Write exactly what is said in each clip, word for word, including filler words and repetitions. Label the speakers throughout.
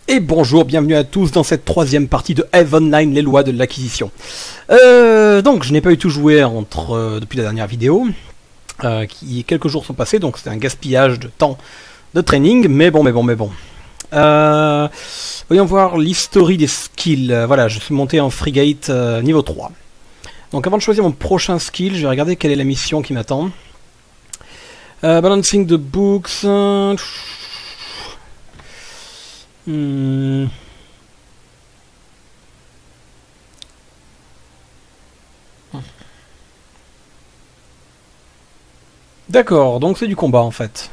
Speaker 1: Et bonjour, bienvenue à tous dans cette troisième partie de EVE Online, les lois de l'acquisition. Euh, donc, je n'ai pas eu tout joué entre, euh, depuis la dernière vidéo, euh, qui quelques jours sont passés, donc c'était un gaspillage de temps de training, mais bon, mais bon, mais bon. Euh, voyons voir l'history des skills. Euh, voilà, je suis monté en frigate euh, niveau trois. Donc avant de choisir mon prochain skill, je vais regarder quelle est la mission qui m'attend. Euh, balancing the books... Euh, Hmm. D'accord, donc c'est du combat en fait.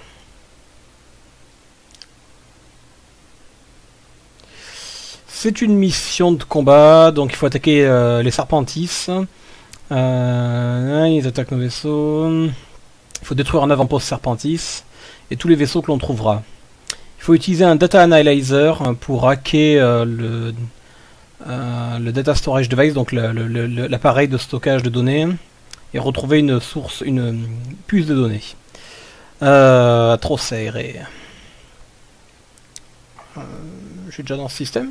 Speaker 1: C'est une mission de combat, donc il faut attaquer euh, les Serpentis. Euh, ils attaquent nos vaisseaux. Il faut détruire un avant-poste Serpentis et tous les vaisseaux que l'on trouvera. Il faut utiliser un Data Analyzer pour hacker euh, le, euh, le Data Storage Device, donc l'appareil de stockage de données, et retrouver une source, une, une puce de données. Euh, trop serré. Euh, je suis déjà dans ce système.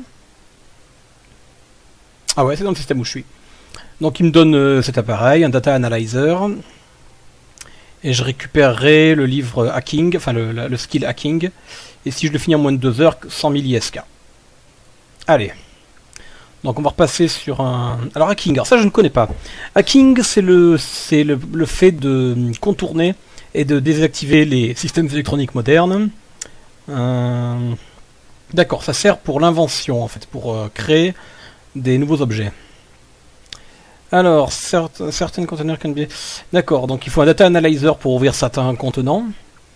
Speaker 1: Ah ouais, c'est dans le système où je suis. Donc il me donne euh, cet appareil, un Data Analyzer, et je récupérerai le livre hacking, enfin le, le skill hacking. Et si je le finis en moins de deux heures, cent mille I S K. Allez. Donc on va repasser sur un... Alors hacking, alors ça je ne connais pas. Hacking, c'est le, c'est le, le fait de contourner et de désactiver les systèmes électroniques modernes. Euh... D'accord, ça sert pour l'invention en fait, pour euh, créer des nouveaux objets. Alors, certes, certaines containers can be... D'accord, donc il faut un data analyzer pour ouvrir certains contenants.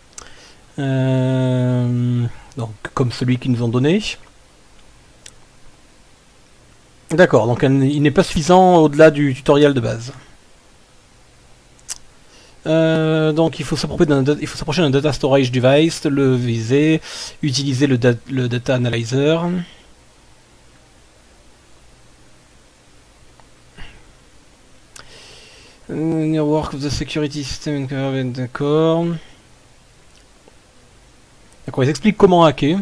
Speaker 1: Euh, donc, comme celui qu'ils nous ont donné. D'accord, donc il n'est pas suffisant au-delà du tutoriel de base. Euh, donc il faut s'approcher d'un data storage device, le viser, utiliser le, da le data analyzer. Uh, work of the security system, d'accord. D'accord, ils expliquent comment hacker.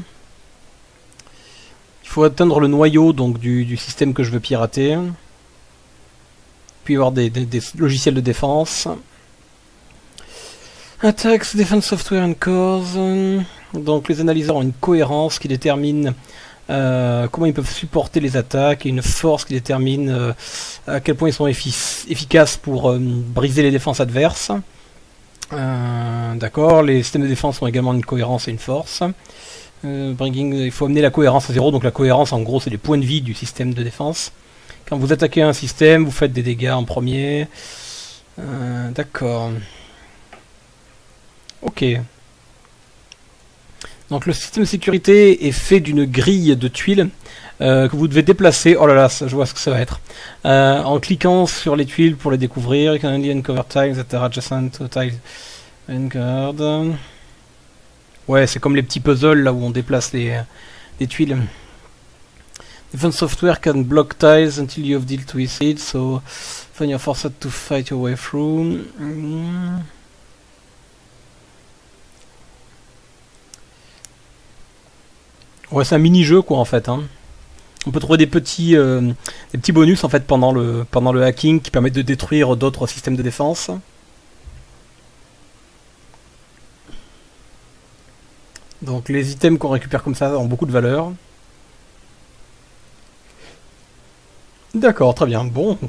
Speaker 1: Il faut atteindre le noyau donc du, du système que je veux pirater. Puis avoir des, des, des logiciels de défense. Attacks, defense software and cores. Donc les analyseurs ont une cohérence qui détermine euh, comment ils peuvent supporter les attaques et une force qui détermine euh, à quel point ils sont efficaces pour euh, briser les défenses adverses. Euh, D'accord, les systèmes de défense ont également une cohérence et une force. Euh, bringing, il faut amener la cohérence à zéro, donc la cohérence en gros c'est les points de vie du système de défense. Quand vous attaquez un système, vous faites des dégâts en premier. Euh, D'accord. Ok. Donc le système de sécurité est fait d'une grille de tuiles euh, que vous devez déplacer. Oh là là, ça, je vois ce que ça va être. Euh, en cliquant sur les tuiles pour les découvrir. You can only uncover tiles that are adjacent to tiles uncovered. Ouais, c'est comme les petits puzzles là où on déplace les, les tuiles. Different software can block tiles until you have dealt with it, so find your force to fight your way through. Mm. Ouais, c'est un mini-jeu quoi en fait. Hein. On peut trouver des petits, euh, des petits bonus en fait pendant le, pendant le hacking qui permettent de détruire d'autres systèmes de défense. Donc les items qu'on récupère comme ça ont beaucoup de valeur. D'accord, très bien. Bon.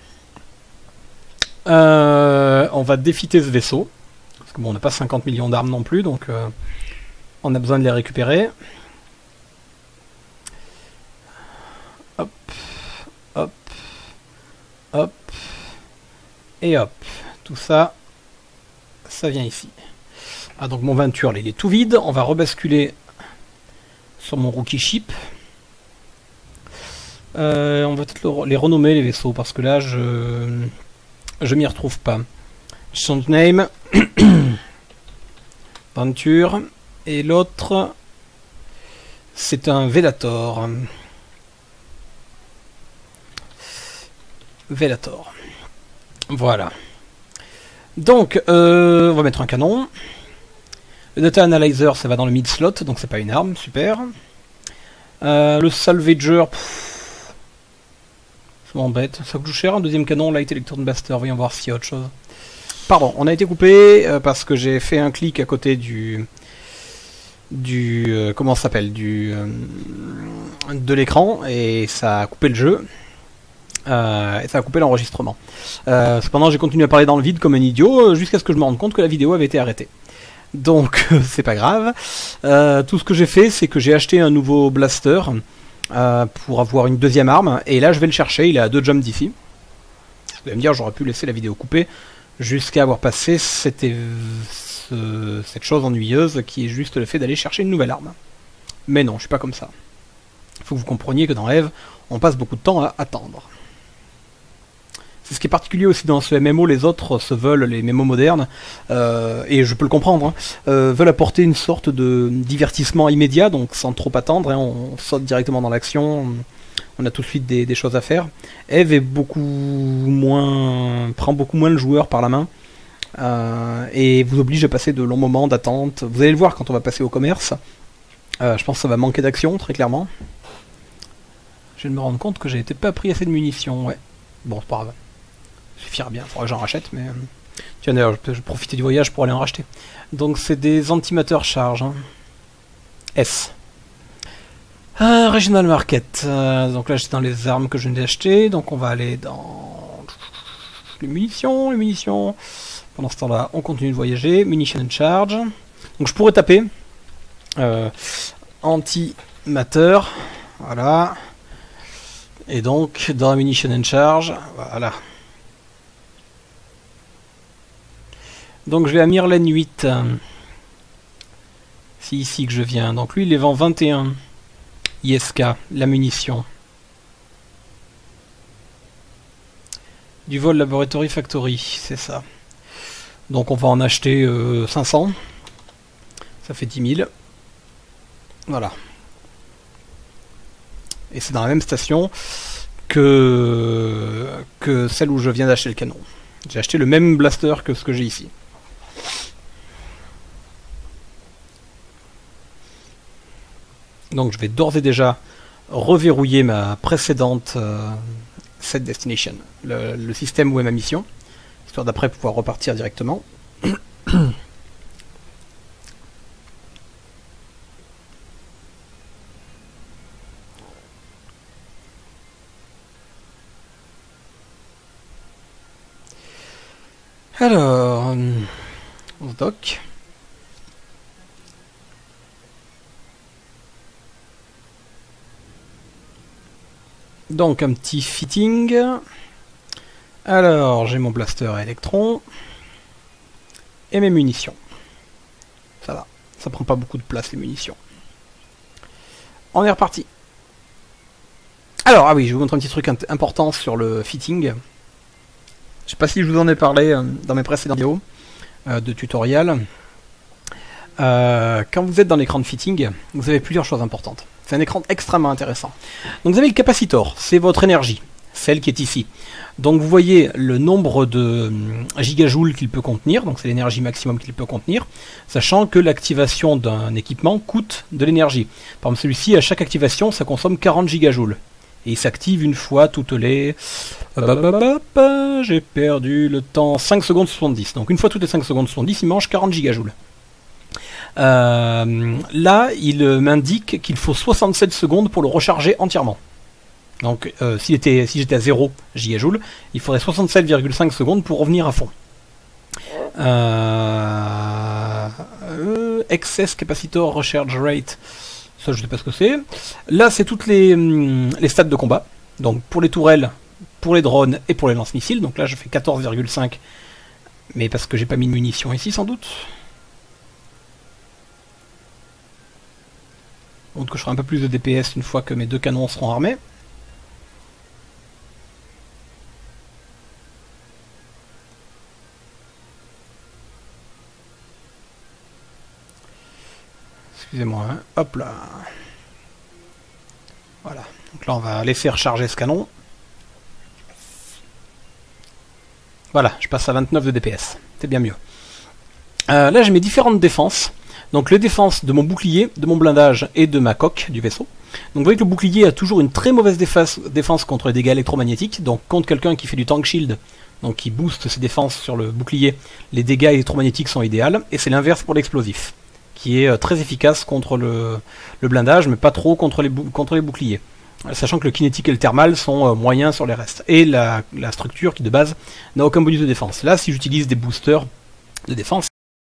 Speaker 1: Euh, on va défiter ce vaisseau. Parce que bon, on n'a pas cinquante millions d'armes non plus, donc euh, on a besoin de les récupérer. Hop, hop, hop, et hop. Tout ça, ça vient ici. Ah, donc mon Venture, là, il est tout vide. On va rebasculer sur mon rookie ship. Euh, on va peut-être les renommer les vaisseaux parce que là, je je m'y retrouve pas. Change name, Venture, et l'autre, c'est un Velator. Velator. Voilà. Donc, euh, on va mettre un canon. Le Data Analyzer, ça va dans le mid slot, donc c'est pas une arme, super. Euh, le salvager, pff, ça m'embête. Ça coûte cher un deuxième canon, Light Electron Blaster. Voyons voir s'il y a autre chose. Pardon, on a été coupé euh, parce que j'ai fait un clic à côté du... du... Euh, comment ça s'appelle du euh, de l'écran, et ça a coupé le jeu. Euh, et ça a coupé l'enregistrement. Euh, cependant, j'ai continué à parler dans le vide comme un idiot, jusqu'à ce que je me rende compte que la vidéo avait été arrêtée. Donc, c'est pas grave. Euh, tout ce que j'ai fait, c'est que j'ai acheté un nouveau blaster euh, pour avoir une deuxième arme, et là, je vais le chercher, il est à deux jumps d'ici. Vous allez me dire, j'aurais pu laisser la vidéo coupée, jusqu'à avoir passé cette, ce, cette chose ennuyeuse qui est juste le fait d'aller chercher une nouvelle arme. Mais non, je suis pas comme ça. Il faut que vous compreniez que dans Eve, on passe beaucoup de temps à attendre. C'est ce qui est particulier aussi dans ce M M O, les autres se veulent, les M M O modernes, euh, et je peux le comprendre, hein, euh, veulent apporter une sorte de divertissement immédiat, donc sans trop attendre, hein, on saute directement dans l'action, on a tout de suite des, des choses à faire. Eve est beaucoup moins, prend beaucoup moins le joueur par la main, euh, et vous oblige à passer de longs moments d'attente. Vous allez le voir quand on va passer au commerce, euh, je pense que ça va manquer d'action, très clairement. Je viens de me rendre compte que j'ai pas pris assez de munitions, ouais. Bon, c'est pas grave. Suffira bien, il faudra que j'en rachète, mais... Tiens, d'ailleurs, je peux profiter du voyage pour aller en racheter. Donc, c'est des antimateurs charge. Hein. S. Ah, Regional Market. Euh, donc là, j'étais dans les armes que je viens d'acheter. Donc, on va aller dans... les munitions, les munitions. Pendant ce temps-là, on continue de voyager. Munition and Charge. Donc, je pourrais taper. Euh, antimateur. Voilà. Et donc, dans la Munition and Charge, voilà. Donc, je vais à Mirlen huit. C'est ici que je viens. Donc, lui, il les vend vingt et un I S K, la munition. Du vol Laboratory Factory, c'est ça. Donc, on va en acheter euh, cinq cents. Ça fait dix mille. Voilà. Et c'est dans la même station que, que celle où je viens d'acheter le canon. J'ai acheté le même blaster que ce que j'ai ici. Donc je vais d'ores et déjà reverrouiller ma précédente euh, set destination, le, le système où est ma mission, histoire d'après pouvoir repartir directement. Alors, on se dock. Donc un petit fitting. Alors, j'ai mon blaster à électrons. Et mes munitions. Ça va, ça prend pas beaucoup de place les munitions. On est reparti. Alors, ah oui, je vous montre un petit truc important sur le fitting. Je sais pas si je vous en ai parlé euh, dans mes précédentes vidéos euh, de tutoriel. Euh, quand vous êtes dans l'écran de fitting, vous avez plusieurs choses importantes. C'est un écran extrêmement intéressant. Donc vous avez le capacitor, c'est votre énergie, celle qui est ici. Donc vous voyez le nombre de gigajoules qu'il peut contenir, donc c'est l'énergie maximum qu'il peut contenir, sachant que l'activation d'un équipement coûte de l'énergie. Par exemple celui-ci, à chaque activation, ça consomme quarante gigajoules. Et il s'active une fois toutes les... J'ai perdu le temps, cinq secondes soixante-dix. Donc une fois toutes les cinq secondes soixante-dix, il mange quarante gigajoules. Euh, là, il m'indique qu'il faut soixante-sept secondes pour le recharger entièrement. Donc euh, s'il était, si j'étais à zéro gigajoule, il faudrait soixante-sept virgule cinq secondes pour revenir à fond. Euh, euh, excess capacitor recharge rate, ça je sais pas ce que c'est. Là c'est toutes les, les stades de combat. Donc pour les tourelles, pour les drones et pour les lance-missiles. Donc là je fais quatorze virgule cinq, mais parce que j'ai pas mis de munitions ici sans doute. Donc que je ferai un peu plus de D P S une fois que mes deux canons seront armés. Excusez-moi, hein. Hop là. Voilà. Donc là on va laisser recharger ce canon. Voilà, je passe à vingt-neuf de D P S. C'est bien mieux. Euh, là j'ai mes différentes défenses. Donc les défenses de mon bouclier, de mon blindage et de ma coque du vaisseau. Donc vous voyez que le bouclier a toujours une très mauvaise défense, défense contre les dégâts électromagnétiques, donc contre quelqu'un qui fait du tank shield, donc qui booste ses défenses sur le bouclier, les dégâts électromagnétiques sont idéaux, et c'est l'inverse pour l'explosif, qui est euh, très efficace contre le, le blindage, mais pas trop contre les, contre les boucliers. Sachant que le kinétique et le thermal sont euh, moyens sur les restes. Et la, la structure qui de base n'a aucun bonus de défense. Là, si j'utilise des boosters de défense,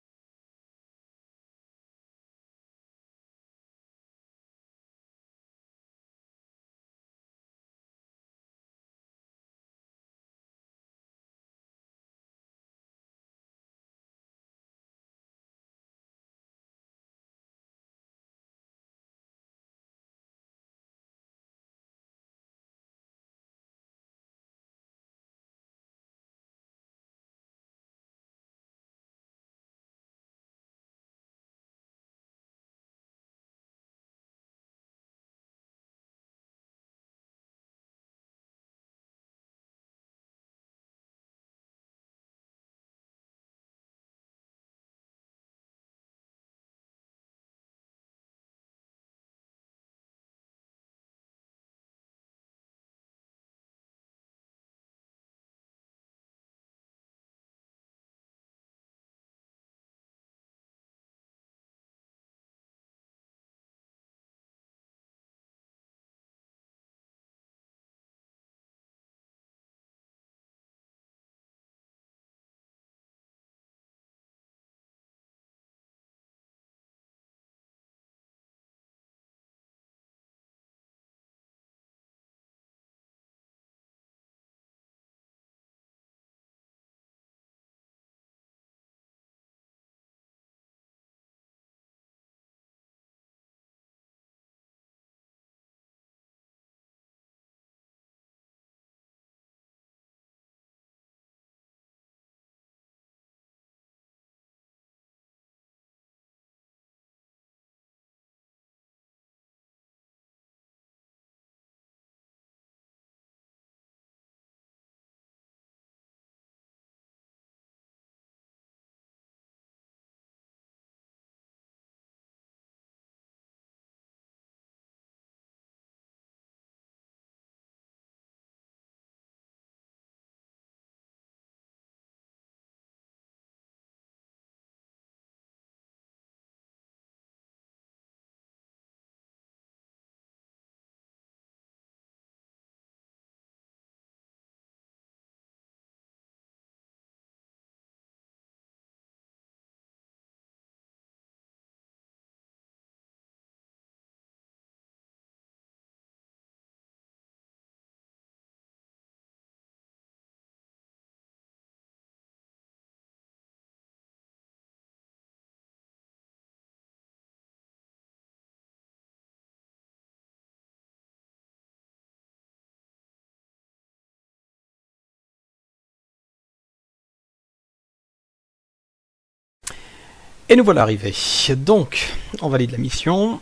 Speaker 1: et nous voilà arrivés. Donc, on valide la mission.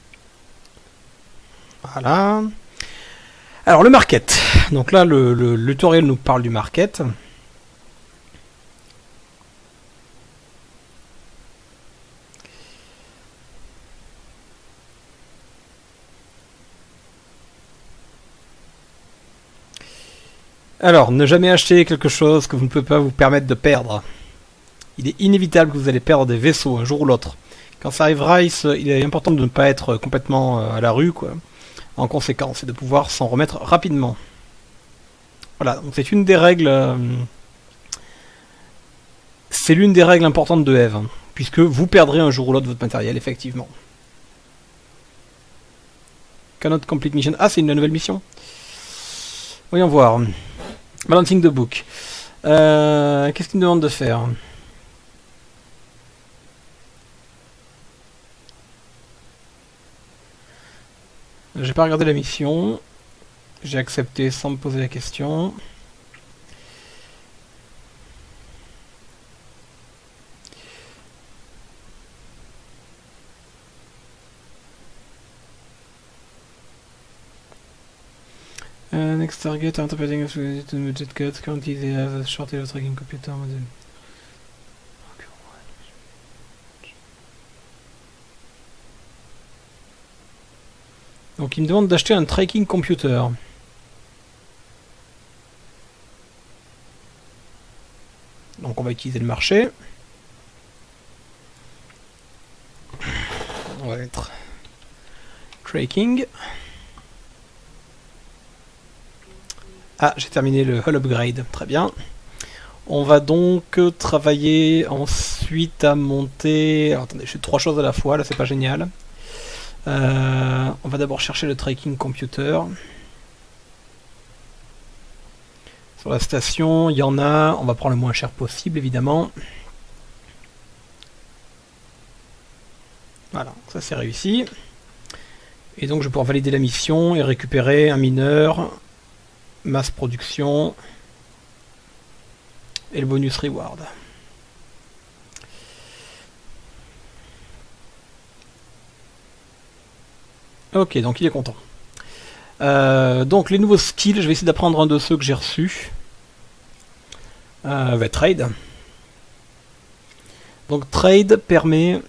Speaker 1: Voilà. Alors, le market. Donc là, le, le, le tutoriel nous parle du market. Alors, ne jamais acheter quelque chose que vous ne pouvez pas vous permettre de perdre. Il est inévitable que vous allez perdre des vaisseaux un jour ou l'autre. Quand ça arrivera, il, se, il est important de ne pas être complètement à la rue, quoi. En conséquence, et de pouvoir s'en remettre rapidement. Voilà, donc c'est une des règles... Euh, c'est l'une des règles importantes de Eve, hein, puisque vous perdrez un jour ou l'autre votre matériel, effectivement. Cannot complete mission. Ah, c'est une nouvelle mission. Voyons voir. Balancing the book. Euh, Qu'est-ce qu'il me demande de faire? J'ai pas regardé la mission. J'ai accepté sans me poser la question. Uh, next target, interpreting of jet cuts. Currently they have a shortage of tracking computer model. Donc il me demande d'acheter un tracking computer. Donc on va utiliser le marché. On va mettre tracking. Ah, j'ai terminé le hull upgrade, très bien. On va donc travailler ensuite à monter... Alors, attendez, je fais trois choses à la fois, là c'est pas génial. Euh, on va d'abord chercher le tracking computer. Sur la station, il y en a, on va prendre le moins cher possible évidemment. Voilà, ça c'est réussi. Et donc je vais pouvoir valider la mission et récupérer un mineur, masse production et le bonus reward. Ok, donc il est content. Euh, donc les nouveaux skills, je vais essayer d'apprendre un de ceux que j'ai reçus. Euh, va trade. Donc trade permet...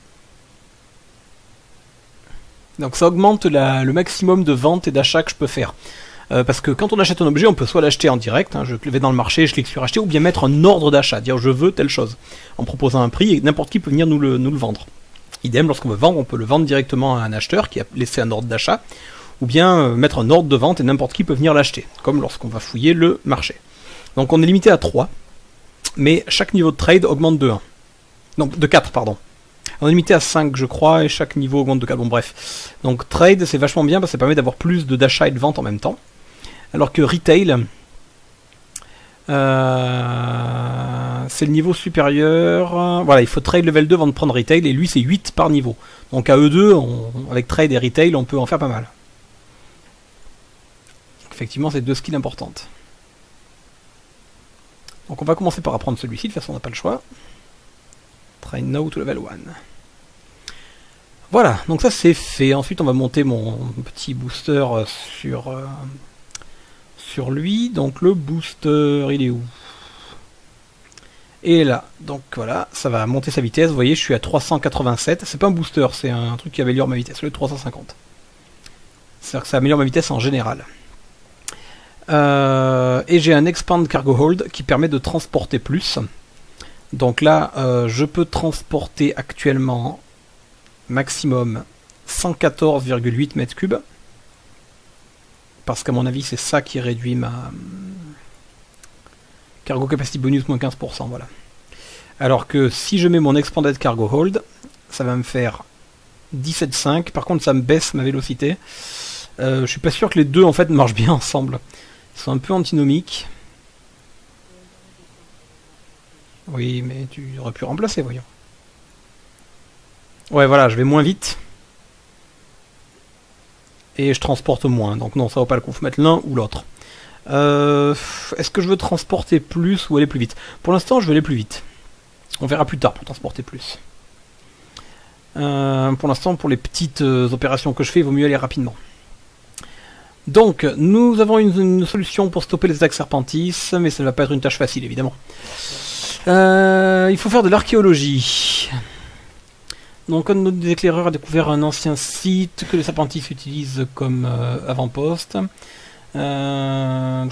Speaker 1: Donc ça augmente la, le maximum de ventes et d'achats que je peux faire. Euh, parce que quand on achète un objet, on peut soit l'acheter en direct, hein, je vais dans le marché, je clique sur acheter, ou bien mettre un ordre d'achat, dire je veux telle chose, en proposant un prix, et n'importe qui peut venir nous le, nous le vendre. Idem, lorsqu'on veut vendre, on peut le vendre directement à un acheteur qui a laissé un ordre d'achat, ou bien euh, mettre un ordre de vente et n'importe qui peut venir l'acheter, comme lorsqu'on va fouiller le marché. Donc on est limité à trois, mais chaque niveau de trade augmente de un. Non, de quatre, pardon. On est limité à cinq, je crois, et chaque niveau augmente de quatre. Bon, bref. Donc trade, c'est vachement bien, parce que ça permet d'avoir plus de d'achat et de vente en même temps. Alors que retail, euh, c'est le niveau supérieur. Voilà, il faut trade level deux avant de prendre retail, et lui c'est huit par niveau. Donc à eux deux, on, avec trade et retail, on peut en faire pas mal. Donc, effectivement, c'est deux skills importantes. Donc on va commencer par apprendre celui-ci, de toute façon on n'a pas le choix. Train now to level one. Voilà, donc ça c'est fait. Ensuite on va monter mon petit booster sur... Euh, sur lui, donc le booster, il est où? Et là, donc voilà, ça va monter sa vitesse, vous voyez, je suis à trois cent quatre-vingt-sept, c'est pas un booster, c'est un truc qui améliore ma vitesse, le trois cent cinquante. C'est-à-dire que ça améliore ma vitesse en général. Euh, et j'ai un Expand Cargo Hold qui permet de transporter plus. Donc là, euh, je peux transporter actuellement maximum cent quatorze virgule huit mètres cubes. Parce qu'à mon avis, c'est ça qui réduit ma cargo capacity bonus moins quinze pour cent, voilà. Alors que si je mets mon expanded cargo hold, ça va me faire dix-sept virgule cinq. Par contre, ça me baisse ma vélocité. Euh, je suis pas sûr que les deux en fait marchent bien ensemble. Ils sont un peu antinomiques. Oui, mais tu aurais pu remplacer, voyons. Ouais, voilà, je vais moins vite. Et je transporte moins, donc non, ça vaut pas le coup, faut mettre l'un ou l'autre. Euh, Est-ce que je veux transporter plus ou aller plus vite? Pour l'instant, je vais aller plus vite. On verra plus tard pour transporter plus. Euh, pour l'instant, pour les petites euh, opérations que je fais, il vaut mieux aller rapidement. Donc, nous avons une, une solution pour stopper les attaques serpentis, mais ça ne va pas être une tâche facile, évidemment. Euh, il faut faire de l'archéologie. Donc, un de nos éclaireurs a découvert un ancien site que les serpentis utilisent comme euh, avant-poste. Euh...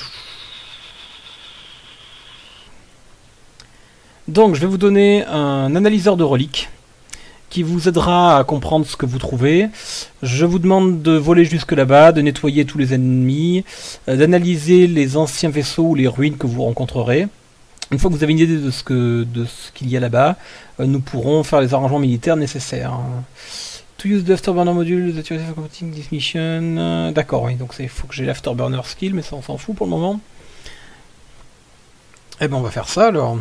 Speaker 1: Donc, je vais vous donner un analyseur de reliques qui vous aidera à comprendre ce que vous trouvez. Je vous demande de voler jusque là-bas, de nettoyer tous les ennemis, euh, d'analyser les anciens vaisseaux ou les ruines que vous rencontrerez. Une fois que vous avez une idée de ce que de ce qu'il y a là-bas, euh, nous pourrons faire les arrangements militaires nécessaires. To use the afterburner module that you have completing this mission. Euh, D'accord, oui, donc il faut que j'ai l'afterburner skill, mais ça on s'en fout pour le moment. Eh ben on va faire ça alors.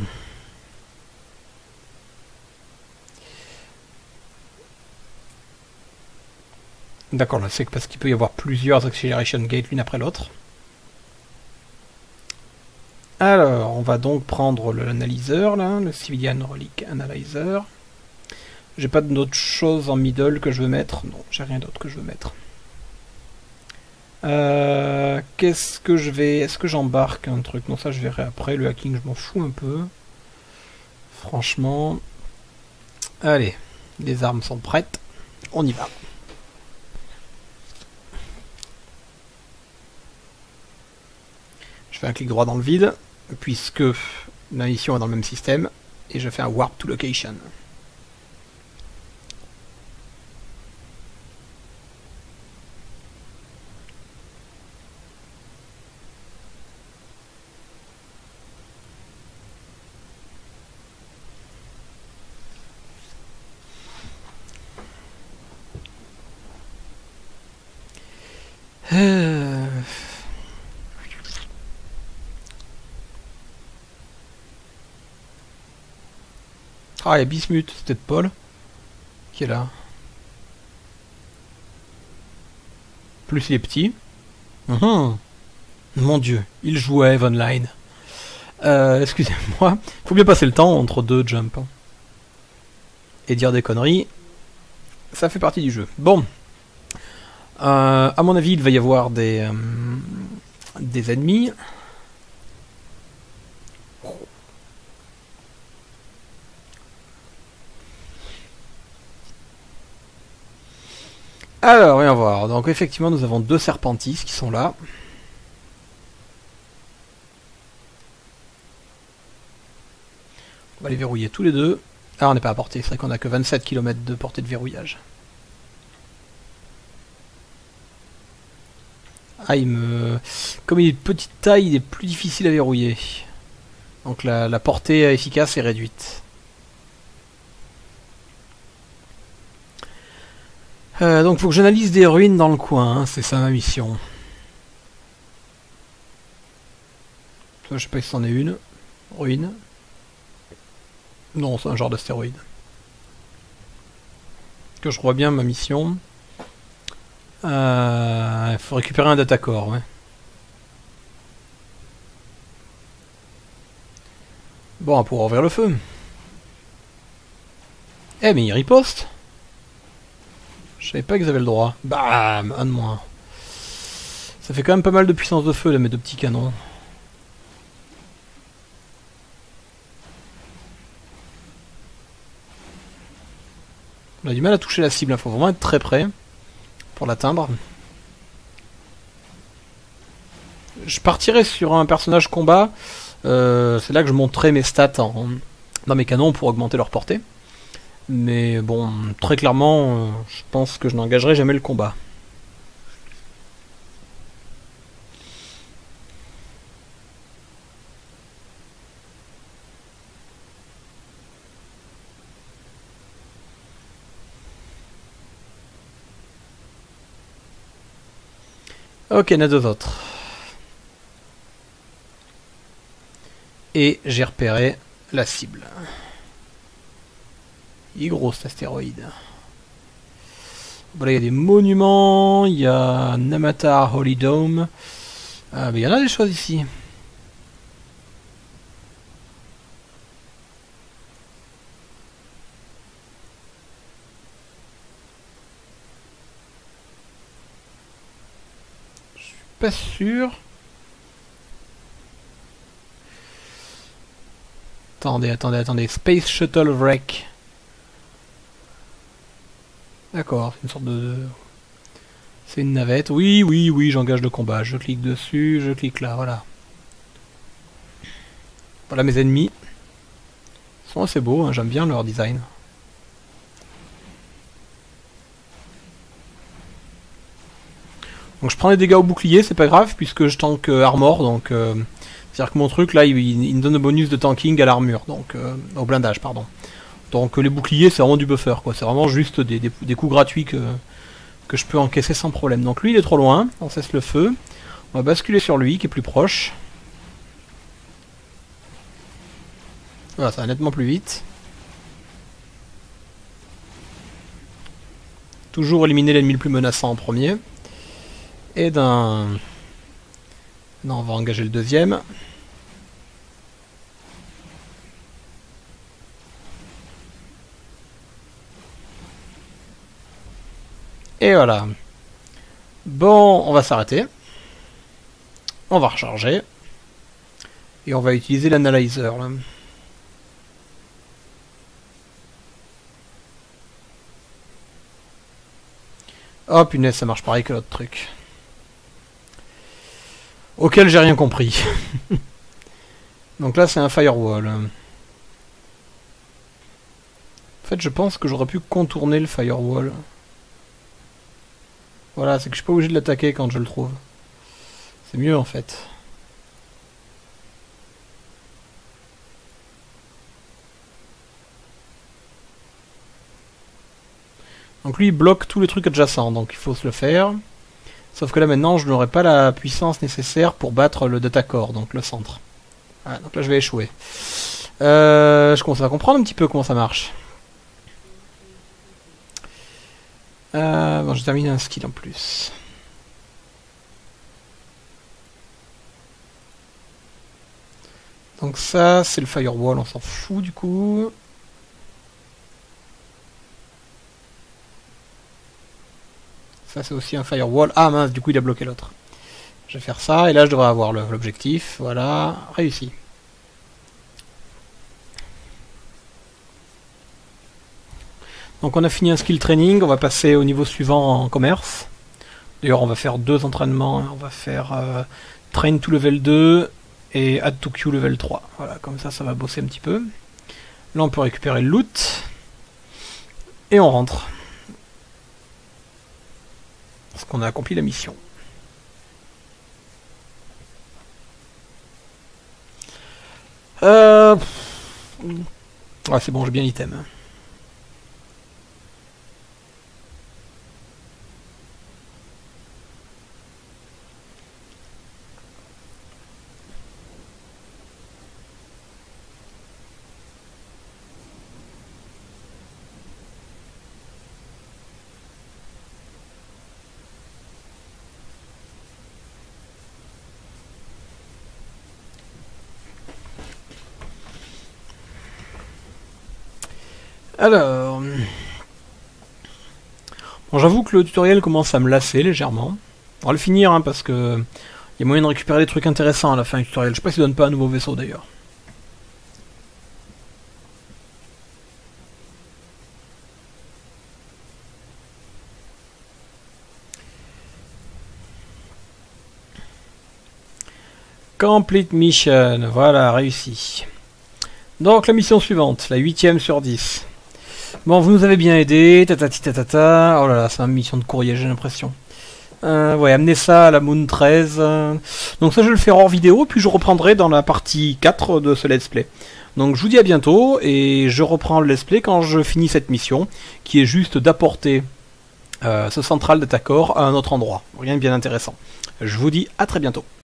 Speaker 1: D'accord, là c'est parce qu'il peut y avoir plusieurs acceleration gates l'une après l'autre. Alors, on va donc prendre l'analyseur, là, le Civilian Relic Analyzer. J'ai pas d'autre chose en middle que je veux mettre. Non, j'ai rien d'autre que je veux mettre. Euh, Qu'est-ce que je vais... Est-ce que j'embarque un truc? Non, ça je verrai après. Le hacking, je m'en fous un peu. Franchement. Allez, les armes sont prêtes. On y va. Je fais un clic droit dans le vide, puisque la mission est dans le même système, et je fais un warp to location. Euh... Ah, il y a Bismuth, c'est peut-être Paul qui est là. Plus il est petit. Uhum. Mon dieu, il joue à Eve Online. Euh, excusez-moi, faut bien passer le temps entre deux jumps. Et dire des conneries, ça fait partie du jeu. Bon. Euh, à mon avis, il va y avoir des, euh, des ennemis. Alors, voyons voir. Donc, effectivement, nous avons deux Serpentis qui sont là. On va les verrouiller tous les deux. Ah, on n'est pas à portée. C'est vrai qu'on a que vingt-sept kilomètres de portée de verrouillage. Ah, il me... Comme il est de petite taille, il est plus difficile à verrouiller. Donc la, la portée efficace est réduite. Euh, donc il faut que j'analyse des ruines dans le coin, hein, c'est ça ma mission. Je sais pas si c'en est une. Ruine. Non, c'est un genre d'astéroïde. Que je vois bien ma mission. Il euh, faut récupérer un datacore, ouais. Bon, on va pouvoir ouvrir le feu. Eh, mais il riposte. Je savais pas qu'ils avaient le droit. Bam, un de moins. Ça fait quand même pas mal de puissance de feu, là, mes deux petits canons. On a du mal à toucher la cible, il faut vraiment être très près pour l'atteindre. Je partirai sur un personnage combat. Euh, c'est là que je monterai mes stats en, dans mes canons pour augmenter leur portée. Mais bon, très clairement, euh, je pense que je n'engagerai jamais le combat. Ok, il y en a deux autres. Et j'ai repéré la cible. Il est gros cet astéroïde. Voilà, il y a des monuments, il y a Namatar Holy Dome. Ah, mais il y en a des choses ici. Je suis pas sûr. Attendez, attendez, attendez. Space Shuttle Wreck. D'accord, c'est une sorte de... C'est une navette. Oui, oui, oui, j'engage le combat. Je clique dessus, je clique là, voilà. Voilà mes ennemis. Ils sont assez beaux, hein, j'aime bien leur design. Donc je prends les dégâts au bouclier, c'est pas grave, puisque je tank euh, armor, donc... Euh, c'est-à-dire que mon truc, là, il, il me donne le bonus de tanking à l'armure, donc... Euh, au blindage, pardon. Donc euh, les boucliers, c'est vraiment du buffer, quoi. C'est vraiment juste des, des, des coups gratuits que, que je peux encaisser sans problème. Donc lui, il est trop loin, on cesse le feu. On va basculer sur lui, qui est plus proche. Voilà, ça va nettement plus vite. Toujours éliminer l'ennemi le plus menaçant en premier. Et d'un... Non, on va engager le deuxième. Et voilà. Bon, on va s'arrêter. On va recharger. Et on va utiliser l'analyzer là. Oh punaise, ça marche pareil que l'autre truc. auquel j'ai rien compris. Donc là c'est un firewall. En fait je pense que j'aurais pu contourner le firewall. Voilà, c'est que je suis pas obligé de l'attaquer quand je le trouve. C'est mieux en fait. Donc lui il bloque tous les trucs adjacents, donc il faut se le faire. Sauf que là maintenant je n'aurai pas la puissance nécessaire pour battre le data core, donc le centre. Voilà, donc là je vais échouer. Euh, je commence à comprendre un petit peu comment ça marche. Euh, bon, j'ai terminé un skill en plus. Donc ça, c'est le firewall, on s'en fout du coup. Ça c'est aussi un firewall. Ah mince, du coup il a bloqué l'autre. Je vais faire ça, et là je devrais avoir l'objectif. Voilà, réussi. Donc on a fini un skill training, on va passer au niveau suivant en commerce. D'ailleurs on va faire deux entraînements, on va faire euh, train to level deux et add to queue level trois. Voilà, comme ça ça va bosser un petit peu. Là on peut récupérer le loot. Et on rentre. Parce qu'on a accompli la mission. Euh... Ah c'est bon, j'ai bien l'item. Alors... Bon, j'avoue que le tutoriel commence à me lasser légèrement. On va le finir hein, parce que il y a moyen de récupérer des trucs intéressants à la fin du tutoriel. Je sais pas s'il donne pas un nouveau vaisseau d'ailleurs. Complete mission, voilà, réussi. Donc la mission suivante, la huitième sur dix. Bon, vous nous avez bien aidé, tatati tatata. Oh là là, c'est une mission de courrier, j'ai l'impression. Euh, ouais, amener ça à la Moon treize. Donc ça, je vais le faire hors vidéo, puis je reprendrai dans la partie quatre de ce let's play. Donc je vous dis à bientôt, et je reprends le let's play quand je finis cette mission, qui est juste d'apporter euh, ce central data core à un autre endroit. Rien de bien intéressant. Je vous dis à très bientôt.